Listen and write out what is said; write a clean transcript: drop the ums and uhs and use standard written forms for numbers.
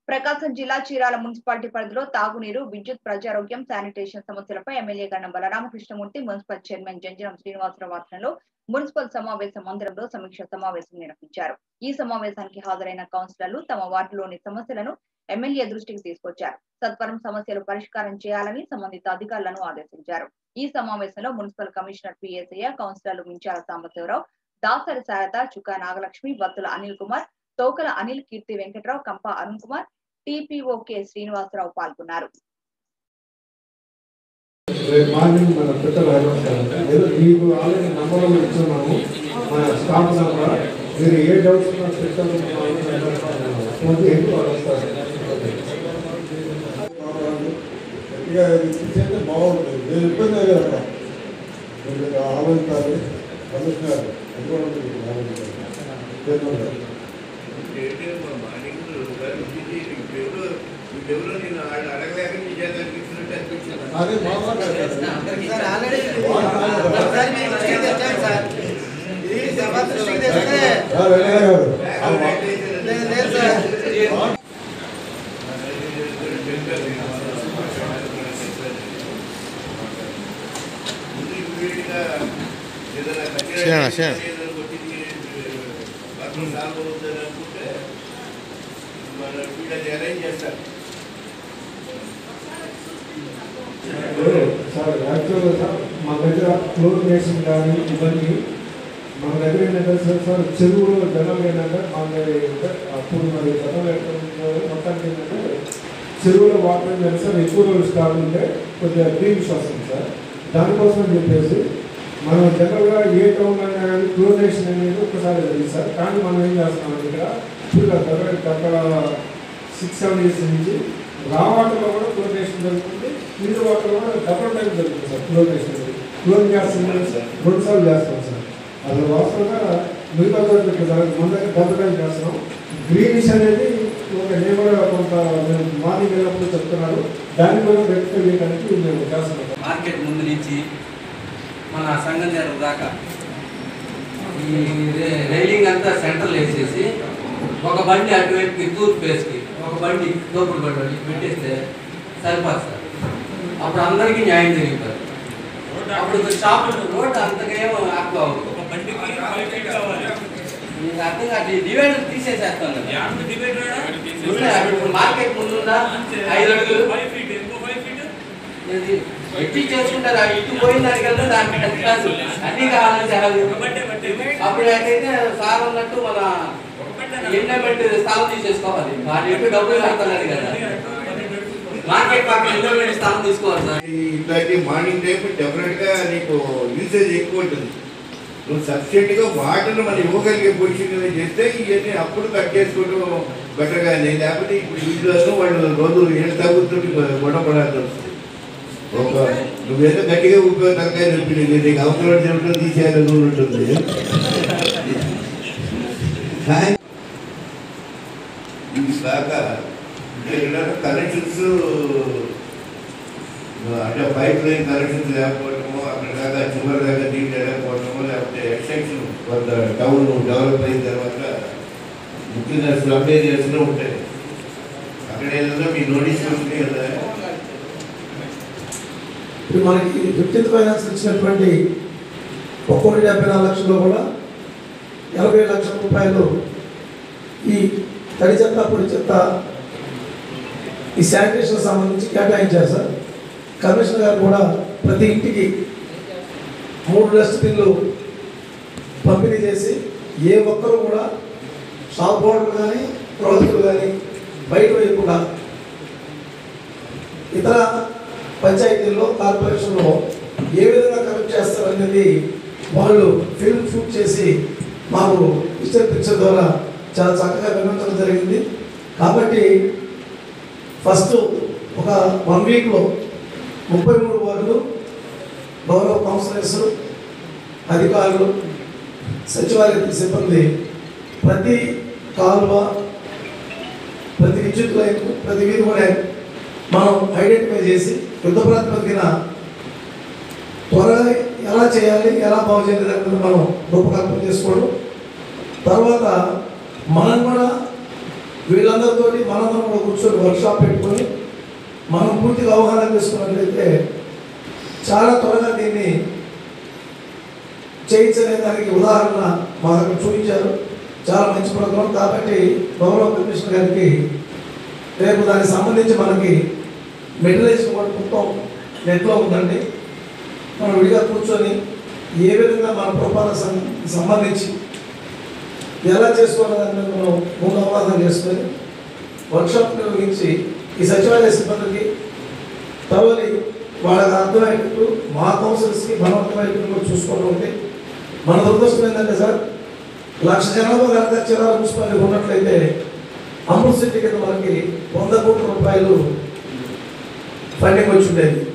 ప్రకాశం జిల్లా చీరాల మున్సిపాలిటీ పరిధిలో తాగునీరు, విద్యుత్, ప్రజారోగ్యం, శానిటేషన్ సమస్యలపై MLA Ganam Balaramakrishnamurthy, municipal chairman Janjanam Srinivasarao ఆధ్వర్యంలో మున్సిపల్ సమావేశ మందిరంలో సమీక్ష సమావేశం నిర్వహించారు. ఈ సమావేశానికి హాజరైన కౌన్సిలర్లు తమ వార్డులోని సమస్యలను ఎమ్మెల్యే దృష్టికి తీసుకొచ్చారు. సత్వరం సమస్యలు పరిష్కారం చేయాలని సంబంధిత అధికారులను ఆదేశించారు. ఈ సమావేశంలో మున్సిపల్ కమిషనర్ పిఎస్ఐ, కౌన్సిలర్లు మించాల సాంబశివరావు, దాసరి శారద, చుక్కా నాగలక్ష్మి, బత్తుల అనిల్ కుమార్, తోకల అనిల్, కీర్తి వెంకట్రావు, కంప అరుణ్ కుమార్, టిపిఓకే శ్రీనివాసరావు పాల్గొన్నారు. మార్నింగ్ మన పెద్దలు మీకు ఆల్రెడీ నంబర్లు ఇస్తున్నాము. మన స్టాఫ్ నంబర్ మీరు ఏ డౌట్స్ గట్టిగా బాగుంటుంది. మీరు ఇబ్బంది కదా మీరు ఆలోచించాలి, కమిషనర్ అదే సార్ యాక్చువల్గా సార్ మా దగ్గర క్లోరినేషన్ కానీ ఇవన్నీ మన దగ్గర ఏంటంటే సార్ చెరువులో జనం ఏంటంటే మన అప్పుడు మరి జనం మొత్తానికి ఏంటంటే చెరువులో వాటర్ ఏంటంటే సార్ ఎక్కువ రోజులు స్టాక్ ఉంటే కొద్దిగా గ్రీనిష్ వస్తుంది సార్. దానికోసం అని చెప్పేసి మనం జనరల్గా ఏ టౌన్ అయినా కానీ క్లోరినేషన్ అనేది ఒక్కసారి జరిగింది సార్. కానీ మనం ఏం చేస్తున్నాం ఇక్కడ ఇప్పుడు గత 6-7 years నుంచి రా వాటర్లో కూడా క్లోరినేషన్ జరుగుతుంది, నీరు వాటర్లో కూడా డబల్ టైం జరుగుతుంది సార్. క్లోరిన్ చేస్తుంది 2 సార్లు చేస్తాం సార్. అది వాస్తవంగా మిగతా మన దగ్గర డబల్ టైం చేస్తున్నాం. గ్రీనిష్ అనేది ఒక నేను కూడా కొంత మార్నింగ్ వెళ్ళినప్పుడు చెప్తున్నారు, దాన్ని కూడా రెక్టిఫై చేయడానికి మేము చేస్తున్నాం. మార్కెట్ ముందు నుంచి మన సంఘం దగ్గర దాకా ఈ రైలింగ్ అంతా సెంట్రల్ వేసేసి ఒక బండి అటువైపుకి తూర్పు ఫేస్కి ఒక బండి తోపుడు బండి పెట్టేస్తే సరిపోదు సార్. అప్పుడు అందరికీ న్యాయం జరిగిపోతుంది. అప్పుడు షాపులు రోడ్డు అంతగా ఏమో ఆక్కు అవుతుంది. అర్థం కాదు, డివైడర్ తీసేసేస్తాను. ఇప్పుడు మార్కెట్ ముందున్న 5 అడుగులు ఎట్టి చేసుకుంటారు. ఇటు పోయిన దానికల్లా దానికి అన్ని కావాలని అప్పుడు అయితే సార్ ఉన్నట్టు మన ఎండోమెంట్ స్థలం తీసేసుకోవాలి. వాటి ఎప్పుడు డబ్బులు కడుతున్నారు కదా, మార్కెట్ పక్కన ఎండోమెంట్ స్థలం తీసుకోవాలి సార్. ఇట్లాంటి మార్నింగ్ టైం డెఫినెట్ గా నీకు యూసేజ్ ఎక్కువ ఉంటుంది. నువ్వు సబ్సిడెంట్ గా వాటర్ మనం ఇవ్వగలిగే పొజిషన్ చేస్తే ఇవన్నీ అప్పుడు కట్ చేసుకోవడం బెటర్ గానీ, లేకపోతే ఇప్పుడు వీటిలో వాళ్ళు రోజు ఏళ్ళు తగ్గుతుంటే గొడవ పడాల్సి వస్తుంది. ఒక నువ్వేదో గట్టిగా ఊపిరి తగ్గ నీకు అవసరం చెబుతుంది తీసేయాలని ఉంటుంది. ఇది కాక కనెక్షన్స్ అంటే పైప్ లైన్ కనెక్షన్స్ లేకపోవటము, అక్కడ దాకా చివరి దాకా నీళ్ళు వెళ్ళకపోవటము, లేకపోతే ఎక్స్టెన్షన్ కొంత టౌన్ డెవలప్ అయిన తర్వాత ముఖ్యంగా స్లమ్ ఏరియాస్లో ఉంటాయి. అక్కడ ఏదైనా మీ నోటీస్ వస్తున్నాయి కదా. ఇప్పుడు మనకి 15th ఫైనాన్స్ ఇచ్చినటువంటి 1,74 లక్షల్లో కూడా 80 లక్షల రూపాయలు ఈ తడి చెత్త, పొడి చెత్త, ఈ శానిటేషన్ సంబంధించి కేటాయించారు సార్. కమిషనర్ గారు కూడా ప్రతి ఇంటికి 3 డస్ట్బిన్లు పంపిణీ చేసి ఏ ఒక్కరు కూడా షాప్ బోర్డులు కానీ రోజులు కానీ బయట వేయకుండా ఇతర పంచాయతీల్లో కార్పొరేషన్లో ఏ విధంగా కలెక్ట్ చేస్తారనేది వాళ్ళు ఫిల్మ్ షూట్ చేసి మాకు డిజిటల్ పిక్చర్ ద్వారా చాలా చక్కగా వివరించడం జరిగింది. కాబట్టి ఫస్ట్ ఒక 1 వీక్లో 33 వార్డులు, గౌరవ కౌన్సిలర్స్, అధికారులు, సచివాలయ సిబ్బంది ప్రతి కాలువ, ప్రతి విద్యుత్ లైన్, ప్రతి వీధి కూడా మనం ఐడెంటిఫై చేసి యుద్ధ ప్రాతిపదికన త్వరగా ఎలా చేయాలి, ఎలా బాగు చేయాలి అనేది మనం రూపకల్పన చేసుకోవడం. తర్వాత మనం కూడా వీళ్ళందరితోటి మనందరం కూడా కూర్చొని వర్క్షాప్ పెట్టుకొని మనం పూర్తిగా అవగాహన చేసుకున్నట్లయితే చాలా త్వరగా దీన్ని చేయించనే దానికి ఉదాహరణ మా దగ్గర చూపించారు. చాలా మంచి ప్రోగ్రాం. కాబట్టి గౌరవ కమిషనర్ గారికి రేపు దానికి సంబంధించి మనకి మెటీరియల్స్ కూడా మొత్తం నెట్లో ఉందండి. మనం విడిగా కూర్చొని ఏ విధంగా మన పురపాలక సంబంధించి ఎలా చేసుకోవాలని మనం ముందు అవగాహన చేసుకొని వర్క్షాప్ నిర్వహించి ఈ సచివాలయ సిబ్బందికి తవలి వాళ్ళకి అర్థమయ్యేటట్టు మా కౌన్సిల్స్కి మనం అర్థమయ్యేటట్టు కూడా చూసుకోవడం ఉంటే మన దురదృష్టం ఏంటంటే సార్ 1,00,000 జనాభా కనుక చిరాల మున్సిపాలిటీ ఉన్నట్లయితే అమృత్ సిటీ కింద మనకి 100 కోట్ల రూపాయలు ఫండింగ్ వచ్చి ఉండేది.